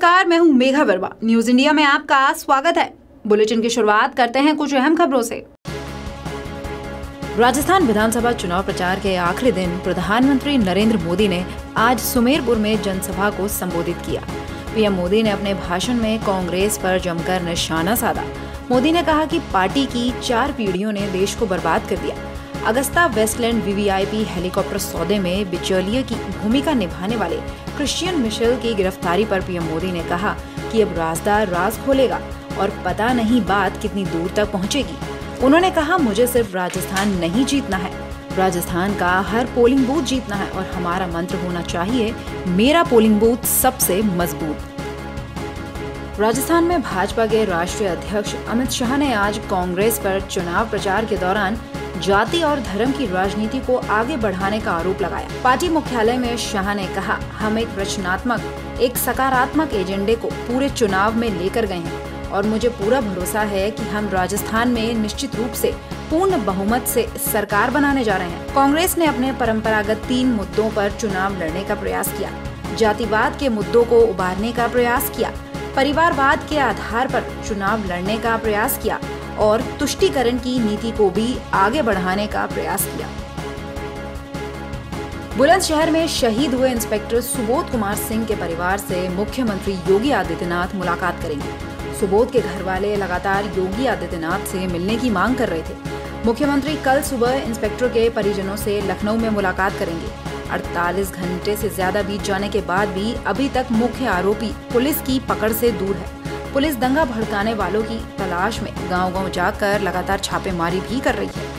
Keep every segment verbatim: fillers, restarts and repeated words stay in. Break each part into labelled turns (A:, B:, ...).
A: नमस्कार, मैं हूं मेघा वर्मा। न्यूज इंडिया में आपका स्वागत है। बुलेटिन की शुरुआत करते हैं कुछ अहम खबरों से। राजस्थान विधानसभा चुनाव प्रचार के आखिरी दिन प्रधानमंत्री नरेंद्र मोदी ने आज सुमेरपुर में जनसभा को संबोधित किया। पीएम मोदी ने अपने भाषण में कांग्रेस पर जमकर निशाना साधा। मोदी ने कहा कि पार्टी की चार पीढ़ियों ने देश को बर्बाद कर दिया। अगस्ता वेस्टलैंड वीवीआईपी हेलीकॉप्टर सौदे में बिचौलिए की भूमिका निभाने वाले क्रिश्चियन मिशेल की गिरफ्तारी पर पीएम मोदी ने कहा कि अब राजदार राज खोलेगा और पता नहीं बात कितनी दूर तक पहुंचेगी। उन्होंने कहा, मुझे सिर्फ राजस्थान नहीं जीतना है, राजस्थान का हर पोलिंग बूथ जीतना है और हमारा मंत्र होना चाहिए, मेरा पोलिंग बूथ सबसे मजबूत। राजस्थान में भाजपा के राष्ट्रीय अध्यक्ष अमित शाह ने आज कांग्रेस पर चुनाव प्रचार के दौरान जाति और धर्म की राजनीति को आगे बढ़ाने का आरोप लगाया। पार्टी मुख्यालय में शाह ने कहा, हम एक रचनात्मक, एक सकारात्मक एजेंडे को पूरे चुनाव में लेकर गए हैं और मुझे पूरा भरोसा है कि हम राजस्थान में निश्चित रूप से पूर्ण बहुमत से सरकार बनाने जा रहे हैं। कांग्रेस ने अपने परंपरागत तीन मुद्दों पर चुनाव लड़ने का प्रयास किया। जातिवाद के मुद्दों को उबारने का प्रयास किया, परिवारवाद के आधार पर चुनाव लड़ने का प्रयास किया और तुष्टीकरण की नीति को भी आगे बढ़ाने का प्रयास किया। बुलंदशहर में शहीद हुए इंस्पेक्टर सुबोध कुमार सिंह के परिवार से मुख्यमंत्री योगी आदित्यनाथ मुलाकात करेंगे। सुबोध के घर वाले लगातार योगी आदित्यनाथ से मिलने की मांग कर रहे थे। मुख्यमंत्री कल सुबह इंस्पेक्टर के परिजनों से लखनऊ में मुलाकात करेंगे। अड़तालीस घंटे से ज्यादा बीत जाने के बाद भी अभी तक मुख्य आरोपी पुलिस की पकड़ से दूर है। पुलिस दंगा भड़काने वालों की तलाश में गांव-गांव जाकर लगातार छापेमारी भी कर रही है।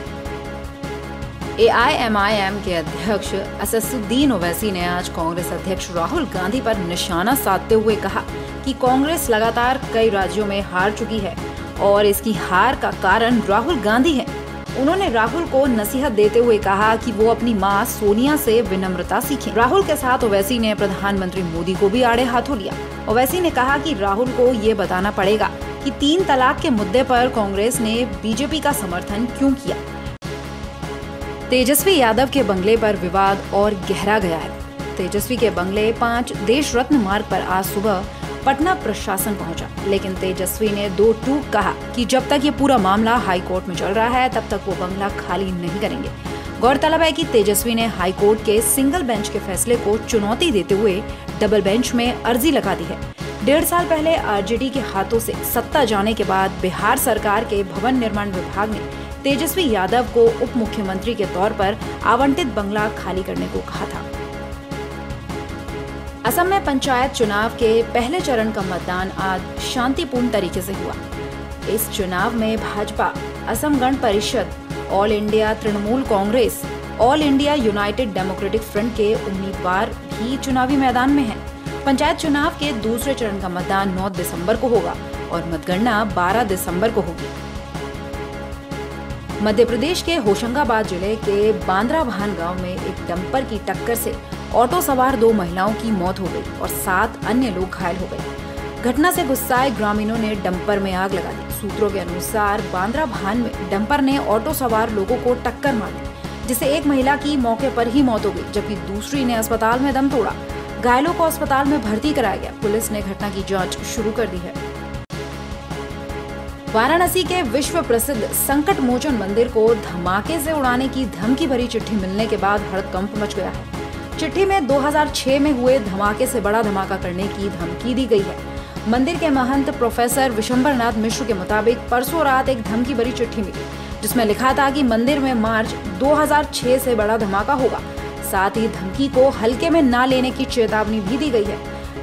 A: ए आई एम आई एम के अध्यक्ष असदुद्दीन ओवैसी ने आज कांग्रेस अध्यक्ष राहुल गांधी पर निशाना साधते हुए कहा कि कांग्रेस लगातार कई राज्यों में हार चुकी है और इसकी हार का कारण राहुल गांधी है। उन्होंने राहुल को नसीहत देते हुए कहा कि वो अपनी मां सोनिया से विनम्रता सीखें। राहुल के साथ ओवैसी ने प्रधानमंत्री मोदी को भी आड़े हाथों लिया। ओवैसी ने कहा कि राहुल को ये बताना पड़ेगा कि तीन तलाक के मुद्दे पर कांग्रेस ने बीजेपी का समर्थन क्यों किया। तेजस्वी यादव के बंगले पर विवाद और गहरा गया है। तेजस्वी के बंगले पांच देश रत्न मार्ग पर आज सुबह पटना प्रशासन पहुंचा, लेकिन तेजस्वी ने दो टूक कहा कि जब तक ये पूरा मामला हाई कोर्ट में चल रहा है तब तक वो बंगला खाली नहीं करेंगे। गौरतलब है कि तेजस्वी ने हाई कोर्ट के सिंगल बेंच के फैसले को चुनौती देते हुए डबल बेंच में अर्जी लगा दी है। डेढ़ साल पहले आरजेडी के हाथों से सत्ता जाने के बाद बिहार सरकार के भवन निर्माण विभाग ने तेजस्वी यादव को उप मुख्यमंत्री के तौर पर आवंटित बंगला खाली करने को कहा था। असम में पंचायत चुनाव के पहले चरण का मतदान आज शांतिपूर्ण तरीके से हुआ। इस चुनाव में Bhajpa, Asom Gana Parishad, all India Trinamool Congress, all India united democratic front के उम्मीदवार भी चुनावी मैदान में हैं। पंचायत चुनाव के दूसरे चरण का मतदान नौ दिसंबर को होगा और मतगणना बारह दिसंबर को होगी। मध्य प्रदेश के होशंगाबाद जिले के बांद्राभान गांव में एक डंपर की टक्कर से ऑटो सवार दो महिलाओं की मौत हो गई और सात अन्य लोग घायल हो गए। घटना से गुस्साए ग्रामीणों ने डंपर में आग लगा दी। सूत्रों के अनुसार बांद्राभान में डंपर ने ऑटो सवार लोगों को टक्कर मार दी, जिससे एक महिला की मौके पर ही मौत हो गई, जबकि दूसरी ने अस्पताल में दम तोड़ा। घायलों को अस्पताल में भर्ती कराया गया। पुलिस ने घटना की जांच शुरू कर दी है। वाराणसी के विश्व प्रसिद्ध संकट मोचन मंदिर को धमाके से उड़ाने की धमकी भरी चिट्ठी मिलने के बाद हड़कंप मच गया है। चिट्ठी में दो हज़ार छह में हुए धमाके से बड़ा धमाका करने की धमकी दी गई है। मंदिर के महंत प्रोफेसर विशंबरनाथ मिश्र के मुताबिक परसों रात एक धमकी भरी चिट्ठी मिली, जिसमें लिखा था कि मंदिर में मार्च दो हज़ार छह से बड़ा धमाका होगा। साथ ही धमकी को हल्के में ना लेने की चेतावनी भी दी गई है।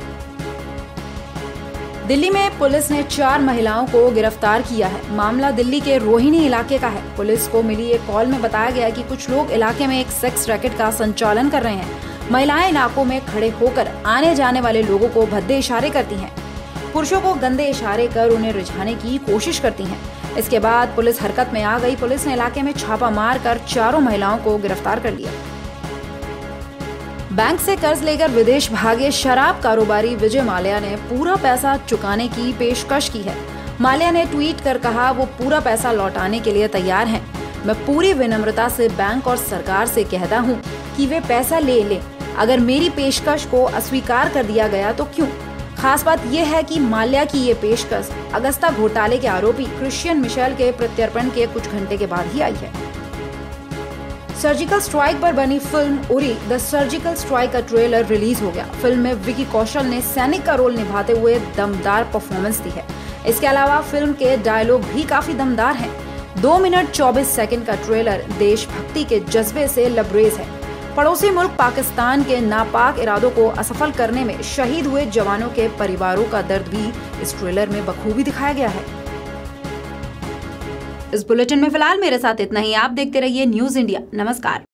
A: दिल्ली में पुलिस ने चार महिलाओं को गिरफ्तार किया है। मामला दिल्ली के रोहिणी इलाके का है। पुलिस को मिली एक कॉल में बताया गया कि कुछ लोग इलाके में एक सेक्स रैकेट का संचालन कर रहे हैं। महिलाएं इलाकों में खड़े होकर आने जाने वाले लोगों को भद्दे इशारे करती हैं। पुरुषों को गंदे इशारे कर उन्हें रिझाने की कोशिश करती हैं। इसके बाद पुलिस हरकत में आ गई। पुलिस ने इलाके में छापा मार कर चारों महिलाओं को गिरफ्तार कर लिया। बैंक से कर्ज लेकर विदेश भागे शराब कारोबारी विजय माल्या ने पूरा पैसा चुकाने की पेशकश की है। माल्या ने ट्वीट कर कहा, वो पूरा पैसा लौटाने के लिए तैयार हैं। मैं पूरी विनम्रता से बैंक और सरकार से कहता हूं कि वे पैसा ले लें। अगर मेरी पेशकश को अस्वीकार कर दिया गया तो क्यों? खास बात यह है कि माल्या की ये पेशकश अगस्ता घोटाले के आरोपी क्रिश्चियन मिशेल के प्रत्यर्पण के कुछ घंटे के बाद ही आई है। सर्जिकल स्ट्राइक पर बनी film Uri the surgical strike का ट्रेलर रिलीज हो गया। फिल्म में विकी कौशल ने सैनिक का रोल निभाते हुए दमदार परफॉर्मेंस दी है। इसके अलावा फिल्म के डायलॉग भी काफी दमदार हैं। दो मिनट चौबीस सेकंड का ट्रेलर देशभक्ति के जज्बे से लबरेज है। पड़ोसी मुल्क पाकिस्तान के नापाक इरादों को असफल करने में शहीद हुए जवानों के परिवारों का दर्द भी इस ट्रेलर में बखूबी दिखाया गया है।
B: इस बुलेटिन में फिलहाल मेरे साथ इतना ही। आप देखते रहिए न्यूज इंडिया। नमस्कार।